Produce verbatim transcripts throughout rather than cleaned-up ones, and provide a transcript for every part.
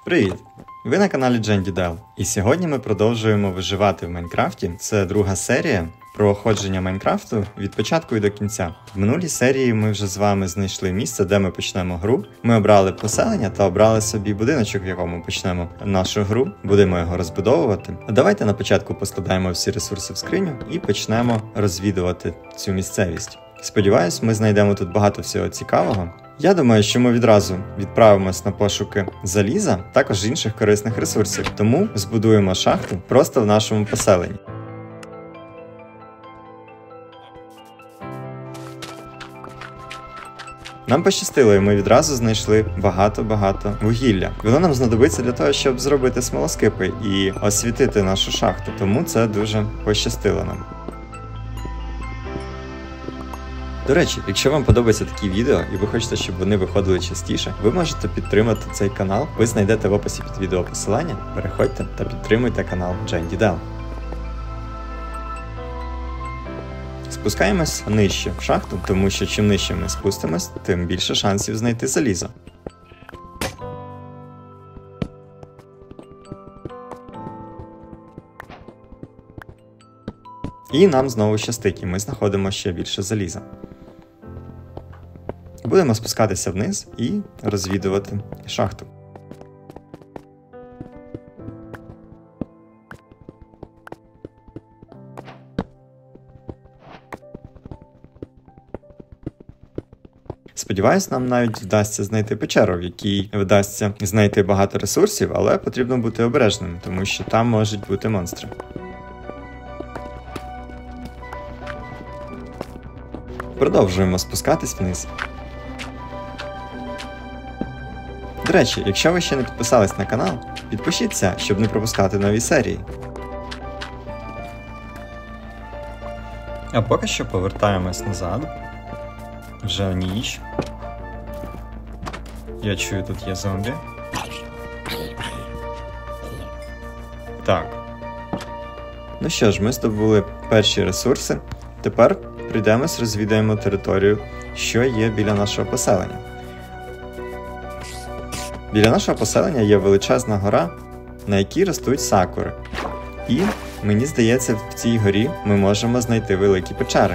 Привіт! Ви на каналі Джендідел. І сьогодні ми продовжуємо виживати в Майнкрафті. Це друга серія про ходження Майнкрафту від початку і до кінця. В минулій серії ми вже з вами знайшли місце, де ми почнемо гру. Ми обрали поселення та обрали собі будиночок, в якому почнемо нашу гру. Будемо його розбудовувати. А давайте на початку поскладаємо всі ресурси в скриню і почнемо розвідувати цю місцевість. Сподіваюсь, ми знайдемо тут багато всього цікавого. Я думаю, що ми відразу відправимось на пошуки заліза, також інших корисних ресурсів, тому збудуємо шахту просто в нашому поселенні. Нам пощастило, і ми відразу знайшли багато-багато вугілля. Воно нам знадобиться для того, щоб зробити смолоскипи і освітити нашу шахту, тому це дуже пощастило нам. До речі, якщо вам подобаються такі відео і ви хочете, щоб вони виходили частіше, ви можете підтримати цей канал. Ви знайдете в описі під відео посилання, переходьте та підтримуйте канал Джендідел. Спускаємось нижче в шахту, тому що чим нижче ми спустимось, тим більше шансів знайти залізо. І нам знову щастить, і ми знаходимо ще більше заліза. Будемо спускатися вниз і розвідувати шахту. Сподіваюсь, нам навіть вдасться знайти печеру, в якій вдасться знайти багато ресурсів, але потрібно бути обережним, тому що там можуть бути монстри. Продовжуємо спускатись вниз. До речі, якщо ви ще не підписались на канал, підпишіться, щоб не пропускати нові серії. А поки що повертаємось назад. Вже ніч. Я чую, тут є зомбі. Так. Ну що ж, ми здобули перші ресурси. Тепер прийдемось, розвідаємо територію, що є біля нашого поселення. Біля нашого поселення є величезна гора, на якій ростуть сакури. І, мені здається, в цій горі ми можемо знайти великі печери.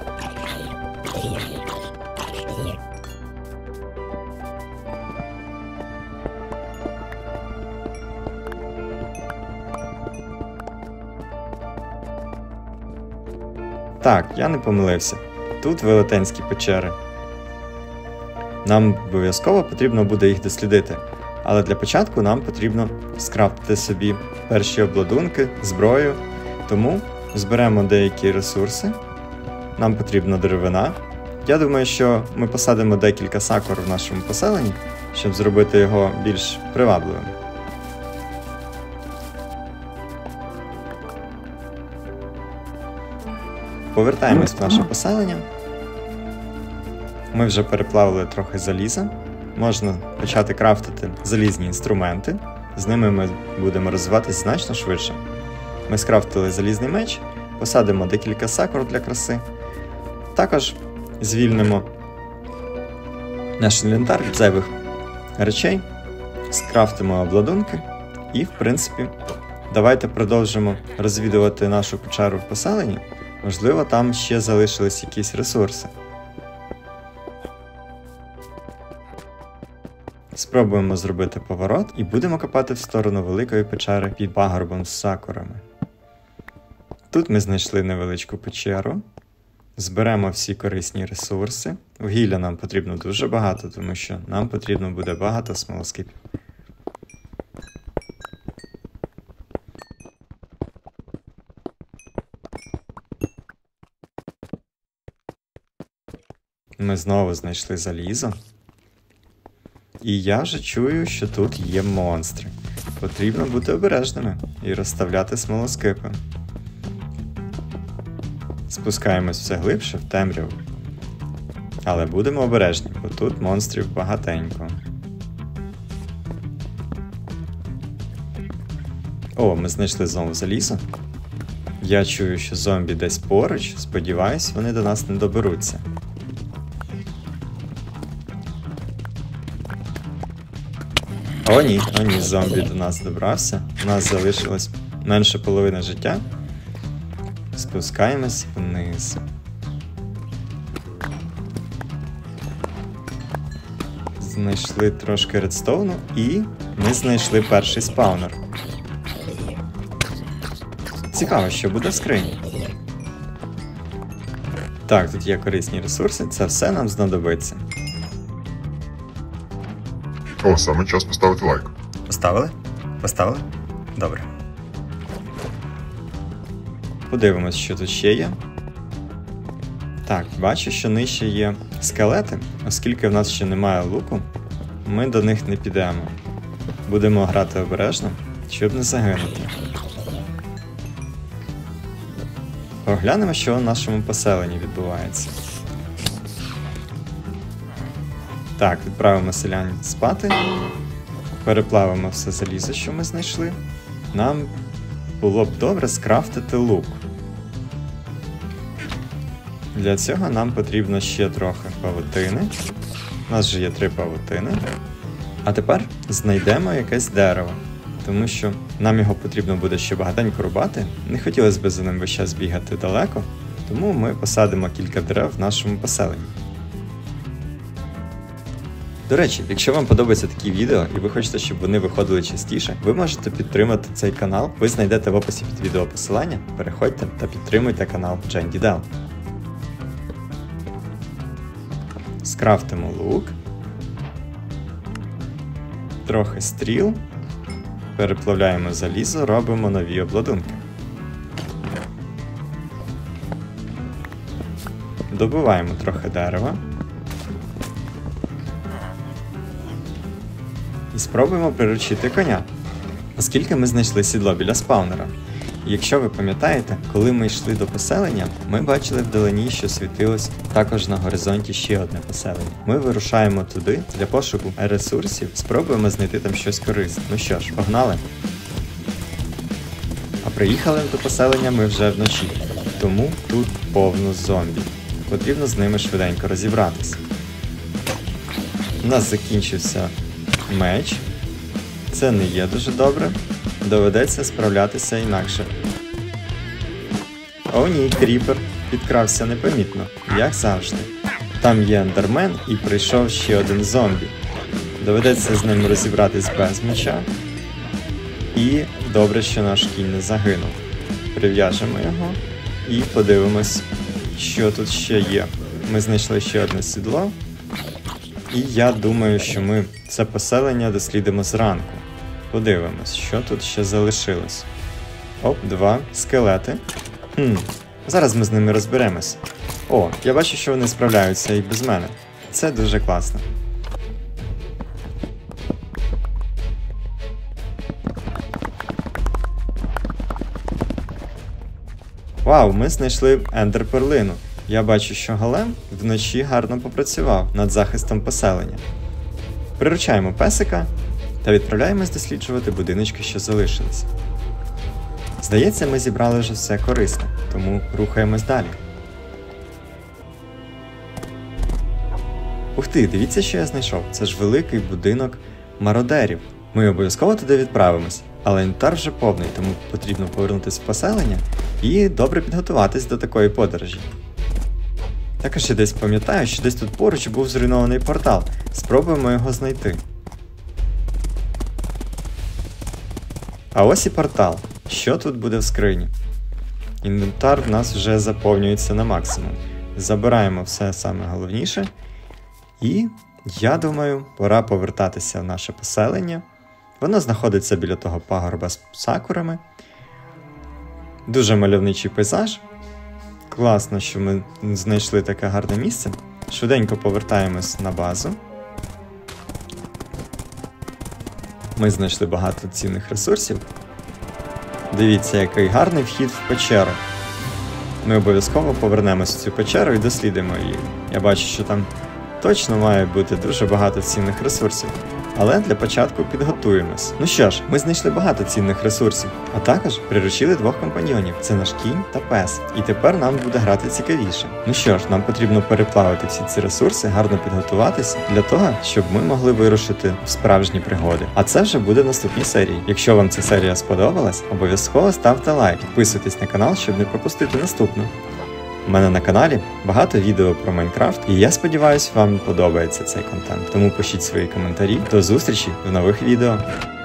Так, я не помилився. Тут велетенські печери. Нам обов'язково потрібно буде їх дослідити. Але для початку нам потрібно скрафтити собі перші обладунки, зброю. Тому зберемо деякі ресурси. Нам потрібна деревина. Я думаю, що ми посадимо декілька сакур в нашому поселенні, щоб зробити його більш привабливим. Повертаємось в наше поселення. Ми вже переплавили трохи заліза. Можна почати крафтити залізні інструменти. З ними ми будемо розвиватися значно швидше. Ми скрафтили залізний меч, посадимо декілька сакур для краси. Також звільнимо наш інвентар від зайвих речей, скрафтимо обладунки і, в принципі, давайте продовжимо розвідувати нашу печеру в поселенні. Можливо, там ще залишились якісь ресурси. Спробуємо зробити поворот і будемо копати в сторону великої печери під пагорбом з сакурами. Тут ми знайшли невеличку печеру. Зберемо всі корисні ресурси. Вугілля нам потрібно дуже багато, тому що нам потрібно буде багато смолоскипів. Ми знову знайшли залізо. І я вже чую, що тут є монстри. Потрібно бути обережними і розставляти смолоскипи. Спускаємось все глибше в темряву. Але будемо обережні, бо тут монстрів багатенько. О, ми знайшли знову залізо. Я чую, що зомбі десь поруч. Сподіваюсь, вони до нас не доберуться. О ні, о ні, зомбі до нас добрався. У нас залишилось менше половини життя. Спускаємось вниз. Знайшли трошки редстоуну і ми знайшли перший спаунер. Цікаво, що буде в скрині. Так, тут є корисні ресурси, це все нам знадобиться. О, саме час поставити лайк. Поставили? Поставили? Добре. Подивимось, що тут ще є. Так, бачу, що нижче є скелети. Оскільки в нас ще немає луку, ми до них не підемо. Будемо грати обережно, щоб не загинути. Поглянемо, що в нашому поселенні відбувається. Так, відправимо селян спати. Переплавимо все залізо, що ми знайшли. Нам було б добре скрафтити лук. Для цього нам потрібно ще трохи павутини. У нас вже є три павутини. А тепер знайдемо якесь дерево. Тому що нам його потрібно буде ще багатенько рубати. Не хотілося б за ним весь час бігати далеко. Тому ми посадимо кілька дерев в нашому поселенні. До речі, якщо вам подобаються такі відео і ви хочете, щоб вони виходили частіше, ви можете підтримати цей канал. Ви знайдете в описі під відео посилання, переходьте та підтримуйте канал Джендідел. Скрафтимо лук. Трохи стріл. Переплавляємо залізо, робимо нові обладунки. Добуваємо трохи дерева. І спробуємо приручити коня, оскільки ми знайшли сідло біля спаунера. І якщо ви пам'ятаєте, коли ми йшли до поселення, ми бачили вдалині, що світилось також на горизонті ще одне поселення. Ми вирушаємо туди для пошуку ресурсів, спробуємо знайти там щось корисне. Ну що ж, погнали! А приїхали до поселення ми вже вночі, тому тут повно зомбі. Потрібно з ними швиденько розібратися. У нас закінчився меч. Це не є дуже добре. Доведеться справлятися інакше. О ні, кріпер підкрався непомітно, як завжди. Там є ендермен і прийшов ще один зомбі. Доведеться з ним розібратись без меча. І добре, що наш кінь не загинув. Прив'яжемо його і подивимось, що тут ще є. Ми знайшли ще одне сідло. І я думаю, що ми це поселення дослідимо зранку. Подивимось, що тут ще залишилось. Оп, два скелети. Хм, зараз ми з ними розберемось. О, я бачу, що вони справляються і без мене. Це дуже класно. Вау, ми знайшли ендер-перлину. Я бачу, що голем вночі гарно попрацював над захистом поселення. Приручаємо песика та відправляємось досліджувати будиночки, що залишились. Здається, ми зібрали вже все корисне, тому рухаємось далі. Ух ти, дивіться, що я знайшов. Це ж великий будинок мародерів. Ми обов'язково туди відправимось, але інвентар вже повний, тому потрібно повернутися в поселення і добре підготуватись до такої подорожі. Також я десь пам'ятаю, що десь тут поруч був зруйнований портал. Спробуємо його знайти. А ось і портал. Що тут буде в скрині? Інвентар в нас вже заповнюється на максимум. Забираємо все саме головніше. І, я думаю, пора повертатися в наше поселення. Воно знаходиться біля того пагорба з сакурами. Дуже мальовничий пейзаж. Класно, що ми знайшли таке гарне місце. Швиденько повертаємось на базу. Ми знайшли багато цінних ресурсів. Дивіться, який гарний вхід в печеру. Ми обов'язково повернемось в цю печеру і дослідимо її. Я бачу, що там точно має бути дуже багато цінних ресурсів. Але для початку підготуємось. Ну що ж, ми знайшли багато цінних ресурсів, а також приручили двох компаньйонів. Це наш кінь та пес. І тепер нам буде грати цікавіше. Ну що ж, нам потрібно переплавити всі ці ресурси, гарно підготуватися для того, щоб ми могли вирушити в справжні пригоди. А це вже буде в наступній серії. Якщо вам ця серія сподобалась, обов'язково ставте лайк, підписуйтесь на канал, щоб не пропустити наступну. У мене на каналі багато відео про Майнкрафт, і я сподіваюся, вам подобається цей контент. Тому пишіть свої коментарі. До зустрічі в нових відео.